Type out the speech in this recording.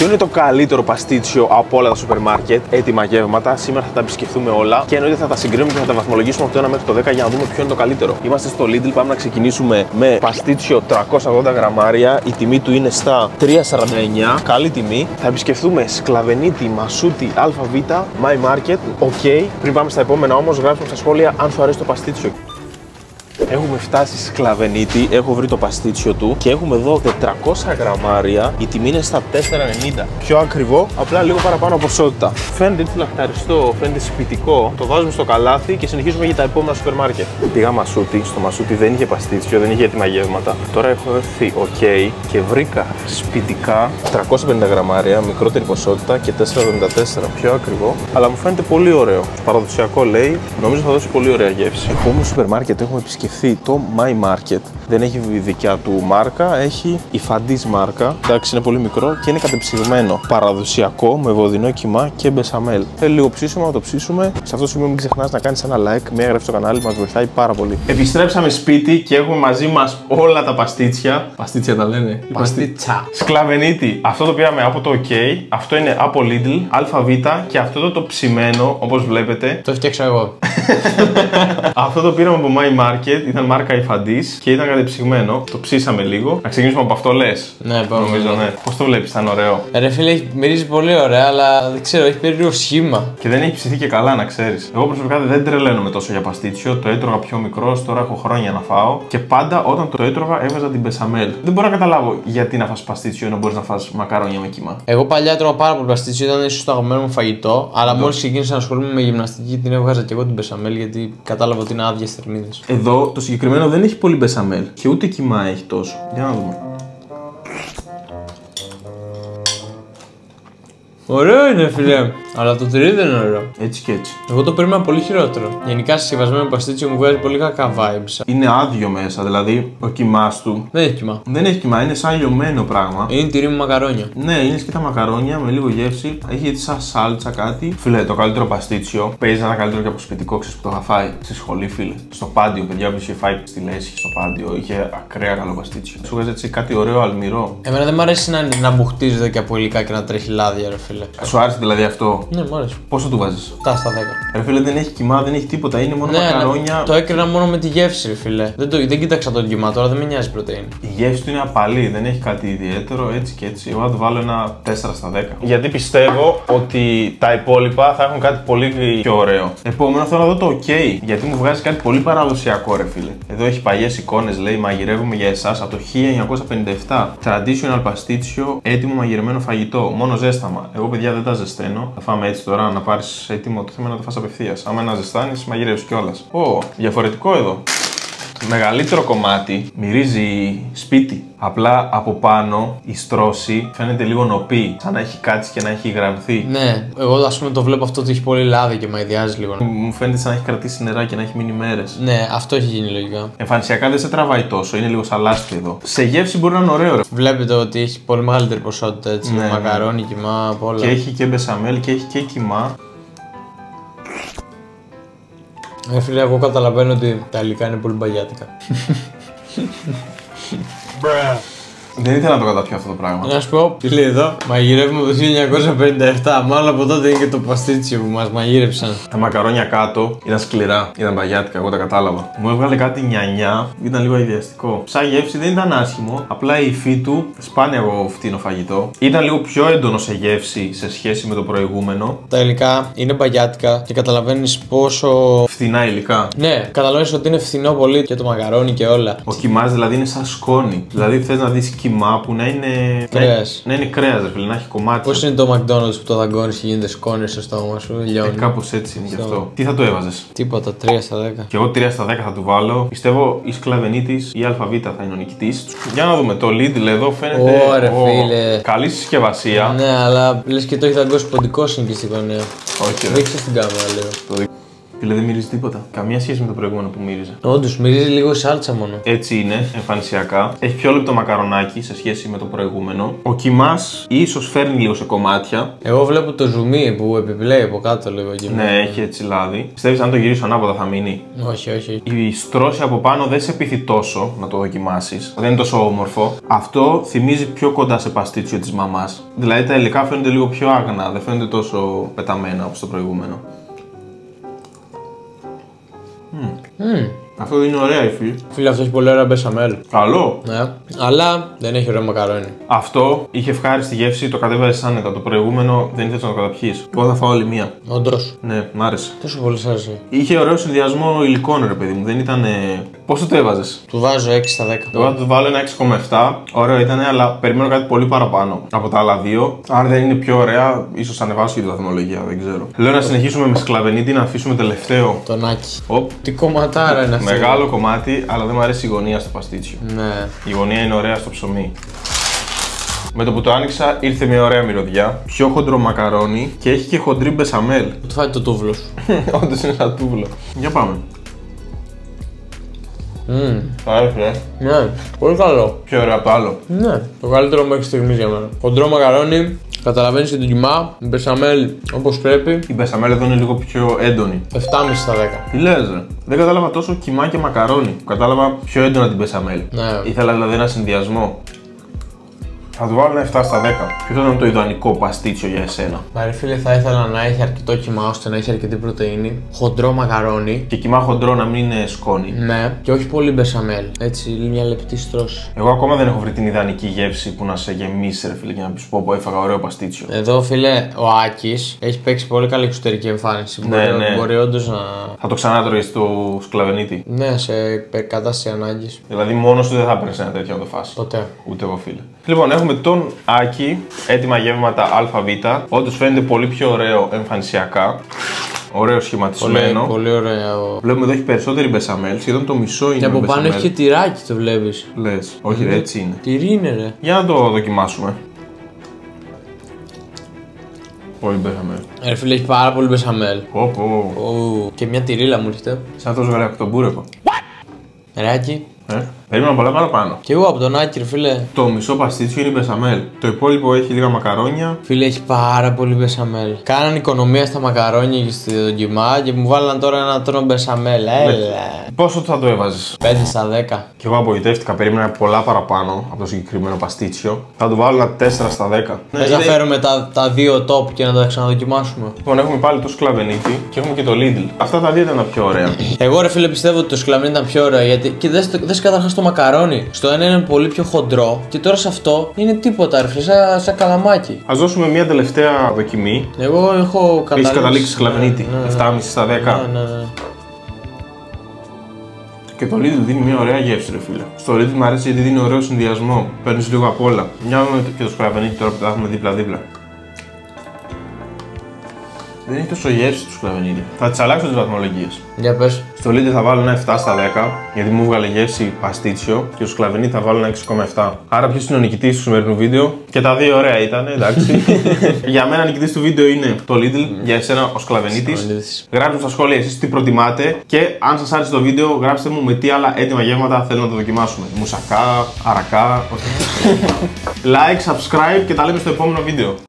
Ποιο είναι το καλύτερο παστίτσιο από όλα τα σούπερ μάρκετ, έτοιμα γεύματα. Σήμερα θα τα επισκεφθούμε όλα και εννοείται θα τα συγκρίνουμε και θα τα βαθμολογήσουμε από το 1 μέχρι το 10 για να δούμε ποιο είναι το καλύτερο. Είμαστε στο Lidl, πάμε να ξεκινήσουμε με παστίτσιο 380 γραμμάρια. Η τιμή του είναι στα 3,49. Καλή τιμή. Θα επισκεφθούμε Σκλαβενίτη, Μασούτη, ΑΒ, My Market. Ok. Πριν πάμε στα επόμενα όμως, γράψτε στα σχόλια αν σου αρέσει το παστίτσιο. Έχουμε φτάσει στη Σκλαβενίτη, έχω βρει το παστίτσιο του και έχουμε εδώ 400 γραμμάρια. Η τιμή είναι στα 4,90. Πιο ακριβό, απλά λίγο παραπάνω ποσότητα. Φαίνεται έτσι λαχταριστό, φαίνεται σπιτικό. Το βάζουμε στο καλάθι και συνεχίζουμε για τα επόμενα σούπερ μάρκετ. Πήγα Μασούτη, στο Μασούτη δεν είχε παστίτσιο, δεν είχε έτοιμα γεύματα. Τώρα έχω έρθει OK και βρήκα σπιτικά 350 γραμμάρια, μικρότερη ποσότητα και 4,74. Πιο ακριβό, αλλά μου φαίνεται πολύ ωραίο. Παραδοσιακό λέει, νομίζω θα δώσει πολύ ωραία γεύση. Επόμενο σούπερ μάρκετ έχουμε επισκεφθεί το My Market. Δεν έχει δικιά του μάρκα, έχει η Φαντής μάρκα. Εντάξει, είναι πολύ μικρό και είναι κατεψυγμένο. Παραδοσιακό με βοδινό κιμά και μπεσαμέλ. Θέλει λίγο ψήσιμο, να το ψήσουμε. Σε αυτό το σημείο μην ξεχνάς να κάνεις ένα like, μια έγραψη στο κανάλι, μας βοηθάει πάρα πολύ. Επιστρέψαμε σπίτι και έχουμε μαζί μας όλα τα παστίτσια. Παστίτσια τα λένε. Παστίτσα. Σκλαβενίτη. Αυτό το πήραμε από το OK. Αυτό είναι από Lidl, ΑΒ και αυτό το ψημένο, όπως βλέπετε. Το φτιάξα εγώ. Αυτό το πήραμε από My Market, ήταν μάρκα η Φαντής και ήταν κατεψυγμένο. Το ψήσαμε λίγο. Να ξεκινήσουμε από αυτό, λες? Ναι, πάμε. Νομίζω, ναι. Πώς το βλέπεις, ήταν ωραίο? Ρε φίλε, μυρίζει πολύ ωραία, αλλά δεν ξέρω, έχει περίεργο σχήμα. Και δεν έχει ψηθεί και καλά, να ξέρεις. Εγώ προσωπικά δεν τρελαίνομαι τόσο για παστίτσιο. Το έτρωγα πιο μικρό, τώρα έχω χρόνια να φάω. Και πάντα όταν το έτρωγα έβαζα την μπεσαμέλ. Δεν μπορώ να καταλάβω γιατί να φας παστίτσιο ενώ μπορείς να φας μακαρόνια με κύμα. Εγώ παλιά έτρωγα πάρα πολύ παστίτσιο, ήταν ίσως το αγαπημένο μου φαγητό. Αλλά μόλις ξεκίνησα να ασχολούμαι με γυμναστική, την έβγαζα και εγώ την μπεσαμέλ γιατί κατάλαβα ότι είναι άδειες θερμίδες. Εδώ το συγκεκριμένο δεν έχει πολύ μπεσαμέλ και ούτε κιμά έχει τόσο. Για να δούμε. Ωραίο είναι, φίλε. Αλλά το τυρί δεν είναι ωραίο. Έτσι και έτσι. Εγώ το περίμενα πολύ χειρότερο. Γενικά, συσκευασμένο παστίτσιο μου βγάζει πολύ κακά vibes. Είναι άδειο μέσα, δηλαδή ο κιμάς του. Δεν έχει κιμά. Δεν έχει κιμά, είναι σαν λιωμένο πράγμα. Είναι τυρί με μακαρόνια. Ναι, είναι και τα μακαρόνια με λίγο γεύση. Έχει έτσι σαν σάλτσα κάτι. Φίλε, το καλύτερο παστίτσιο παίζει ένα καλύτερο και από σπιτικό, ξέρεις που το είχα φάει στη σχολή, φίλε. Στο πάντιο, παιδιά που είχε φάει στη Λέσχη, στο πάντιο, είχε ακραία καλό παστίτσιο. Σου βγάζει έτσι κάτι ωραίο αλμυρό. Εμένα δεν μου αρέσει να μπουχτίζεται και από υλικά και να τρέχει λάδια, ρε φίλε. Σου άρεσε δηλαδή αυτό? Ναι, μου άρεσε. Πόσο του βάζεις? 7 στα 10. Ρε φίλε, δεν έχει κιμά, δεν έχει τίποτα, είναι μόνο μακαρόνια. Το έκρινα μόνο με τη γεύση, ρε φίλε. Δεν κοίταξα τον κιμά, τώρα δεν με νοιάζει πρωτεΐνη. Η γεύση του είναι απαλή, δεν έχει κάτι ιδιαίτερο, έτσι και έτσι. Εγώ θα του βάλω ένα 4 στα 10. Γιατί πιστεύω ότι τα υπόλοιπα θα έχουν κάτι πολύ πιο ωραίο. Επόμενο θέλω να δω το OK, γιατί μου βγάζει κάτι πολύ παραδοσιακό, ρε φίλε. Εδώ έχει παλιές εικόνες, λέει μαγειρεύουμε για εσάς από το 1957. Traditional παστίτσιο, έτοιμο μαγειρεμένο φαγητό, μόνο ζέσταμα. Εγώ, παιδιά, δεν τα ζεσταίνω. Θα φάμε έτσι τώρα να πάρεις έτοιμο, το θέμα είναι να το φας απευθείας. Άμα να ζεστάνεις, μαγειρεύεις κιόλας. Διαφορετικό εδώ. Μεγαλύτερο κομμάτι, μυρίζει σπίτι. Απλά από πάνω η στρώση φαίνεται λίγο νοπή, σαν να έχει κάτσει και να έχει γραμθεί. Ναι, εγώ ας πούμε το βλέπω αυτό ότι έχει πολύ λάδι και μαϊδιάζει λίγο. Μου φαίνεται σαν να έχει κρατήσει νερά και να έχει μείνει μέρες. Ναι, αυτό έχει γίνει λογικά. Εμφανισιακά δεν σε τραβάει τόσο, είναι λίγο σαν λάσπη εδώ. Σε γεύση μπορεί να είναι ωραίο, ρε. Βλέπετε ότι έχει πολύ μεγαλύτερη ποσότητα έτσι. Ναι, μακαρόνι, κιμά, απ' όλα. Και έχει και μπεσαμέλ και έχει και κιμά. Φίλε, εγώ καταλαβαίνω ότι τα υλικά είναι πολύ μπαγιάτικα. Δεν ήθελα να το καταπιώ αυτό το πράγμα. Να σου πω, τι λέει εδώ, μαγειρεύουμε το 1957. Μάλλον από τότε είναι και το παστίτσιο που μας μαγείρεψαν. Τα μακαρόνια κάτω ήταν σκληρά, ήταν μπαγιάτικα, εγώ τα κατάλαβα. Μου έβγαλε κάτι νιανιά, ήταν λίγο ιδιαστικό. Σαν γεύση δεν ήταν άσχημο, απλά η υφή του, σπάνια εγώ φτύνω φαγητό, ήταν λίγο πιο έντονο σε γεύση σε σχέση με το προηγούμενο. Τα υλικά είναι μπαγιάτικα και καταλαβαίνεις πόσο. Φθηνά υλικά. Ναι, καταλαβαίνεις ότι είναι φθηνό πολύ και το μακαρόνι και όλα. Ο κιμάς δηλαδή είναι σαν σκόνη. Δηλαδή θες να δεις κιμά που να είναι. Κρέας. Να είναι κρέας, ρε φίλε, να έχει κομμάτια. Πώς είναι το McDonald's που το δαγκώνεις και γίνεται σκόνη στο στόμα σου, λιώνει. Κάπως έτσι είναι γι' αυτό. Τι θα το έβαζες? Τίποτα, 3 στα 10. Και εγώ 3 στα 10 θα του βάλω. Πιστεύω η Σκλαβενίτης ή ΑΒ θα είναι ο νικητής. Για να δούμε. Το Lidl εδώ φαίνεται. Ωραία, φίλε. Καλή συσκευασία. Ναι, αλλά λες και το έχει δαγκώσει ποντικό είναι και στη γωνία. Όχι, ρε. Δείξε στην κάμερα λίγο. Ποιο Φίλε, δεν μυρίζει τίποτα. Καμία σχέση με το προηγούμενο που μύριζε. Όντως, μυρίζει λίγο η σάλτσα μόνο. Έτσι είναι, εμφανισιακά. Έχει πιο λεπτό μακαρονάκι σε σχέση με το προηγούμενο. Ο κιμάς ίσως φέρνει λίγο σε κομμάτια. Εγώ βλέπω το ζουμί που επιπλέει από κάτω λίγο εκεί. Ναι, έχει έτσι λάδι. Πιστεύεις αν το γυρίσω ανάποδα θα μείνει? Όχι, όχι. Η στρώση από πάνω δεν σε πείθει τόσο να το δοκιμάσεις. Δεν είναι τόσο όμορφο. Αυτό θυμίζει πιο κοντά σε παστίτσιο της μαμάς. Δηλαδή τα υλικά φαίνονται λίγο πιο άγνα, δεν φαίνονται τόσο πεταμένα όπως το προηγούμενο. Αυτό είναι ωραία υφή. Φίλε, αυτό έχει πολύ ωραία μπεσαμέλ. Καλό. Ναι. Αλλά δεν έχει ωραίο μακαρόνι. Αυτό είχε ευχάριστη γεύση, το κατέβαζες άνετα. Το προηγούμενο δεν ήθελες να το καταπιείς. Εγώ θα φάω άλλη μία. Όντως. Ναι, μ' άρεσε. Τόσο πολύ σ' άρεσε. Είχε ωραίο συνδυασμό υλικών, ρε παιδί μου. Δεν ήταν. Πόσο το έβαζες? Του βάζω 6 στα 10. Εγώ θα του βάλω ένα 6,7. Ωραίο ήταν, αλλά περιμένω κάτι πολύ παραπάνω από τα άλλα δύο. Αν δεν είναι πιο ωραία, ίσως ανεβάσω και τη βαθμολογία. Δεν ξέρω. Λέω να συνεχίσουμε με σκλαβενίτη, να αφήσουμε τελευταίο. Τον Άκη. Οπ. Τι κομματάρα είναι αυτό. Μεγάλο κομμάτι, αλλά δεν μου αρέσει η γωνία στο παστίτσιο. Ναι. Η γωνία είναι ωραία στο ψωμί. Με το που το άνοιξα ήρθε μια ωραία μυρωδιά. Πιο χοντρό μακαρόνι και έχει και χοντρή μπεσαμέλ. Του φάει το τούβλο σου. Όντως είναι σαν τούβλο. Για πάμε. Άρεσε, Ναι, πολύ καλό. πιο ωραίο από το άλλο. Ναι, το καλύτερο μέχρι στιγμής για μένα. Χοντρό μακαρόνι, καταλαβαίνεις και τον κιμά. Μπεσαμέλ όπως πρέπει. Η μπεσαμέλ εδώ είναι λίγο πιο έντονη. 7,5 στα 10. Τι λες, ρε. Δεν κατάλαβα τόσο κιμά και μακαρόνι. Κατάλαβα πιο έντονα την μπεσαμέλ. Ναι. Ήθελα δηλαδή ένα συνδυασμό. Θα του βάλω ένα 7 στα 10. Ποιο θα ήταν το ιδανικό παστίτσιο για εσένα? Μα ρε φίλε, θα ήθελα να έχει αρκετό κιμά ώστε να έχει αρκετή πρωτεΐνη. Χοντρό μακαρόνι. Και κιμά χοντρό να μην είναι σκόνη. Ναι, και όχι πολύ μπεσαμέλ. Έτσι, μια λεπτή στρώση. Εγώ ακόμα δεν έχω βρει την ιδανική γεύση που να σε γεμίσει, ρε φίλε, και να πει πω έφαγα ωραίο παστίτσιο. Εδώ, φίλε, ο Άκης έχει παίξει πολύ καλή εξωτερική εμφάνιση. Ναι, ναι. Μπορεί όντως να. Θα το ξανά τρώγες στο σκλαβενίτη. Ναι, σε κατάσταση ανάγκης. Δηλαδή, μόνος του δεν θα έπαιρνε ένα τέτοιο να το φας. Ποτέ. Ούτε εγώ, φίλε. Λοιπόν, έχουμε τον Άκη, έτοιμα γεύματα ΑΒ. Όντως φαίνεται πολύ πιο ωραίο εμφανισιακά. Ωραίο σχηματισμένο. Πολύ ωραίο. Βλέπουμε εδώ έχει περισσότερη μπεσαμέλ, σχεδόν το μισό είναι. Και από μπεσαμέλ. πάνω έχει και τυράκι, το βλέπεις. Λες, όχι, ρε, έτσι είναι. Τυρί είναι, ρε. Για να το δοκιμάσουμε. Πολύ μπεσαμέλ. Ρε φίλε, έχει πάρα πολύ μπεσαμέλ. Πω. Και μια τυρίλα μου έρχεται. Σαν το ζωράκι τον μπούρεκο. Ρε Άκη. Περίμενα πολλά παραπάνω. Και εγώ από τον Άκη, ρε φίλε. Το μισό παστίτσιο είναι μπεσαμέλ. Το υπόλοιπο έχει λίγα μακαρόνια. Φίλε, έχει πάρα πολύ μπεσαμέλ. Κάναν οικονομία στα μακαρόνια και στο κιμά και μου βάλαν τώρα ένα τρόνο μπεσαμέλ. Έλα. Πόσο θα το έβαζες? 5 στα 10. Και εγώ απογοητεύτηκα, περίμενα πολλά παραπάνω από το συγκεκριμένο παστίτσιο. Θα του βάλω ένα 4 στα 10. Θες να φέρουμε τα δύο top και να τα ξαναδοκιμάσουμε? Λοιπόν, έχουμε πάλι το σκλαβενίτι και έχουμε και το Lidl. Αυτά τα δύο ήταν τα πιο ωραία. Εγώ, ρε φίλε, πιστεύω ότι το σκλαβενίτι ήταν πιο ωραίο γιατί. Και δες καταρχάς το μακαρόνι. Στο ένα είναι πολύ πιο χοντρό και τώρα σε αυτό είναι τίποτα, ρε φίλε, σαν καλαμάκι. Ας δώσουμε μια τελευταία δοκιμή. Εγώ έχω καταλήξει. Έχεις καταλήξει σκλαβενίτι. 7,5 στα 10. Ναι. Και το Lidl δίνει μια ωραία γεύση, ρε φίλε. Στο Lidl μου αρέσει γιατί δίνει ωραίο συνδυασμό. Παίρνεις λίγο απ' όλα. Για να δούμε και το σκλαβενίτι τώρα που τα έχουμε δίπλα-δίπλα. Δεν έχει τόσο γεύση του σκλαβενίτι. Θα τις αλλάξω τις βαθμολογίες. Για πες. Στο Lidl θα βάλω ένα 7 στα 10 γιατί μου βγάλε γεύση παστίτσιο και στο σκλαβενίτι θα βάλω ένα 6,7. Άρα ποιος είναι ο νικητής του σημερινού βίντεο? Και τα δύο ωραία ήταν, εντάξει. Για μένα νικητής του βίντεο είναι το Lidl, για εσένα ο σκλαβενίτης. Γράψτε μου στα σχόλια εσείς τι προτιμάτε και αν σας άρεσε το βίντεο γράψτε μου με τι άλλα έτοιμα γεύματα θέλω να το δοκιμάσουμε. Μουσακά, αρακά, like, subscribe και τα λέμε στο επόμενο βίντεο.